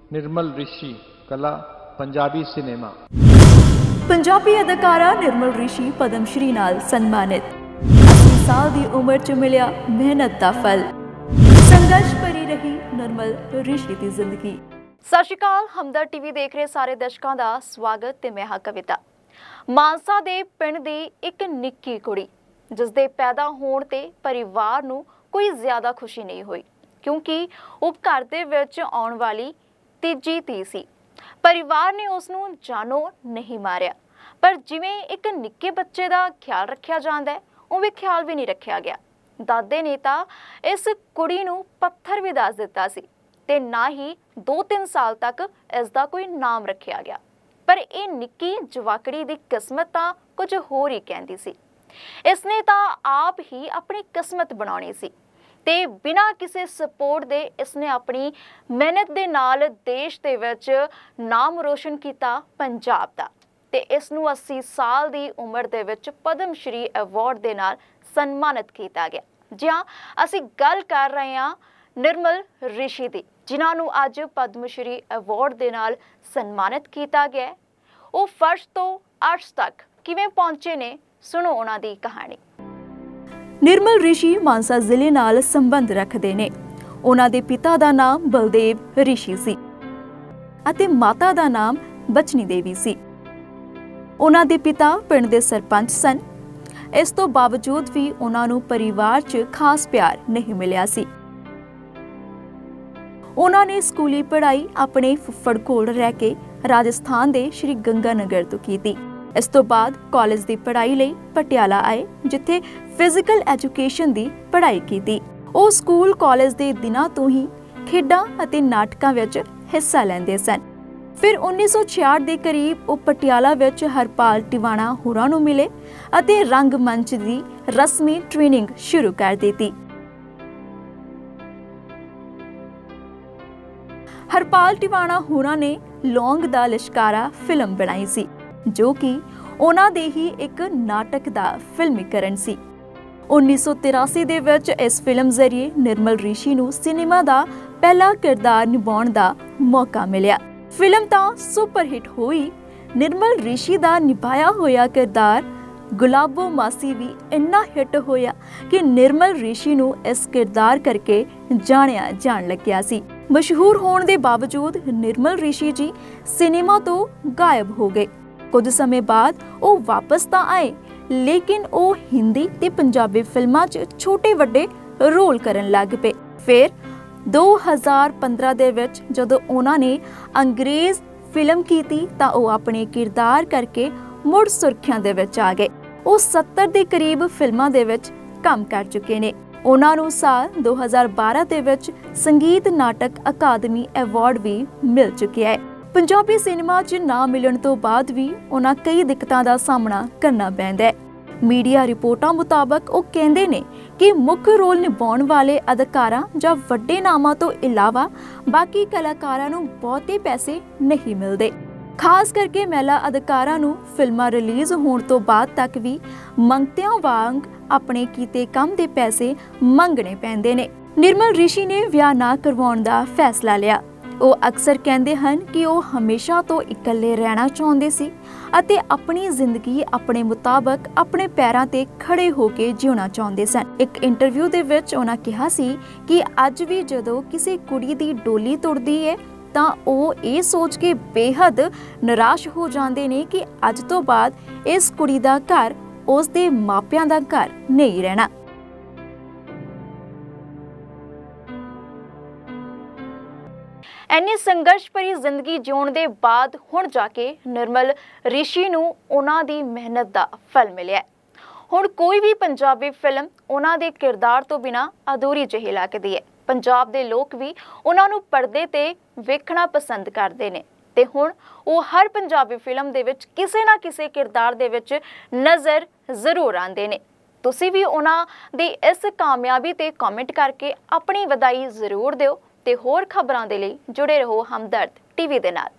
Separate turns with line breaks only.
निर्मल ऋषि कला पंजाबी सिनेमा।
पंजाबी अदाकारा निर्मल ऋषि पद्मश्री नाल सन्मानित। 80 साल की उम्र च मिलिया मेहनत का फल। संघर्ष भरी रही निर्मल ऋषि की जिंदगी।
सत श्री अकाल, हमदर्द टीवी देख रहे सारे दर्शकों का स्वागत ते मैं हां कविता। मानसा दे पिंड दी एक निक्की कुड़ी जिस दे पैदा होण ते परिवार नूं कोई ज़्यादा खुशी नहीं हुई, क्योंकि वो घर दे विच आउण वाली तीजी धी सी। परिवार ने उसनूं जानो नहीं मारिया, पर जिवें एक निक्के बच्चे का ख्याल रखिया जांदा है, उवें ख्याल भी नहीं रखिया गया। दादे ने तां इस कुड़ी नूं पत्थर भी दस दिता सी ते ना ही 2-3 साल तक इसका कोई नाम रखिया गया। पर यह निक्की जवाकड़ी की किस्मत तां कुछ होर ही कहती सी। इसने तां आप ही अपनी किस्मत बनानी सी ते बिना किसी सपोर्ट दे इसने अपनी मेहनत दे नाल देश दे विच नाम रोशन किया पंजाब दा ते इसनूं 80 साल की उम्र दे विच पद्मश्री अवार्ड दे नाल सन्मानित किया गया। जी हाँ, असीं गल कर रहे हां निर्मल ऋषि दी, जिन्हां नूं अज पद्मश्री अवार्ड दे नाल सन्मानित किया गया है। वो फर्श तो अर्श तक किवें पहुंचे ने, सुनो उन्हां दी कहानी।
निर्मल ऋषि मानसा जिले नाल संबंध रखते ने। उन्हां दे पिता दा नाम बलदेव ऋषि सी अते माता दा नाम बचनी देवी सी। उन्हां दे पिता पिंड दे सरपंच सन। इस तो बावजूद भी उन्हां नूं परिवार च खास प्यार नहीं मिलिया सी। उन्हां ने स्कूली पढ़ाई अपने फुफ्फड़ कोल रह के राजस्थान दे श्री गंगानगर तो कीती। इस तो बाद कॉलेज की पढ़ाई लई पटियाला आए, जिथे फिजिकल एजुकेशन की पढ़ाई की। वो स्कूल कॉलेज के दिनों तो ही खेडां अते नाटकां विच हिस्सा लैंदे सन। फिर 1966 के करीब वो पटियाला विच हरपाल टिवाणा होरां नूं मिले अते रंगमंच की रस्मी ट्रेनिंग शुरू कर दी। हरपाल टिवाणा होरां ने लौंग दा लिशकारा फिल्म बनाई सी, जो कि उन्हां दे ही एक नाटक दा फिल्मीकरण सी। 1983 दे विच इस फिल्म जरिए निर्मल ऋषि नूं सिनेमा दा पहला किरदार निभाउण दा मौका मिलिया। फिल्म तां सुपरहिट हुई। निर्मल ऋषि दा निभाया होया किरदार गुलाबो मासी भी इन्ना हिट होया कि निर्मल ऋषि नूं इस किरदार करके जाणिया जाण लग्या सी। मशहूर होने के बावजूद निर्मल ऋषि जी सिनेमा तो गायब हो गए। कुछ समय बाद वो वापस तो आए, लेकिन वो हिंदी ते पंजाबी फिल्मां च छोटे वड्डे रोल करन लग पे। फिर 2015 दे विच जदों उन्हां ने अंग्रेज फिल्म कीती तां वो अपने किरदार करके मुड़ सुर्खियां दे विच आ गए। वो 70 के करीब फिल्मां दे विच काम कर चुके ने। उन्हां नूं साल 2012 दे विच संगीत नाटक अकादमी अवार्ड भी मिल चुकिया है। पंजाबी सिनेमा च ना मिलण तो बाद भी उन्हां कई दिक्कतां दा सामना करना पैंदा है। मीडिया रिपोर्टां मुताबक वो कहंदे ने कि मुख्य रोल निभाउण वाले अदाकारां जां वड्डे नामां तो इलावा बाकी कलाकारां नूं बहुते पैसे नहीं मिलदे। खास करके महिला अदाकारां नूं फिल्मां रिलीज़ होण तो बाद तक भी मंगतियां वांग अपने कीते काम दे पैसे मंगने पैंदे ने। निर्मल ऋषि ने विआह ना करवाउण दा फैसला लिया। वो अक्सर कहते हैं कि वो हमेशा तो इकल्ले रहना चाहते सी अते अपनी जिंदगी अपने मुताबिक अपने पैरों ते खड़े होके जीना चाहते सन। एक इंटरव्यू दे विच उन्हां कहा सी कि अज भी जदों किसी कुड़ी दी डोली तुरदी है तां वो ये सोच के बेहद निराश हो जाते ने कि अज तो बाद इस कुड़ी दा घर उसदे मापियां दा घर नहीं रहना।
इन्नी संघर्ष भरी जिंदगी जिउण दे बाद हुण जाके निर्मल ऋषि नूं उन्हां दी मेहनत दा फल मिलिया। हुण कोई भी पंजाबी फिल्म उन्हां दे किरदार तो बिना अधूरी जही लगदी है। पंजाब दे लोग भी उन्हां नूं पर्दे ते वेखना पसंद करदे ने ते हुण वो हर पंजाबी फिल्म दे विच किसी ना किसी किरदार दे विच नज़र जरूर आंदे ने। तुसीं भी उन्हां दी इस कामयाबी ते कमेंट करके अपनी वधाई जरूर दिओ ते होर खबरां दे लई जुड़े रहो हमदर्द टीवी दे नाल।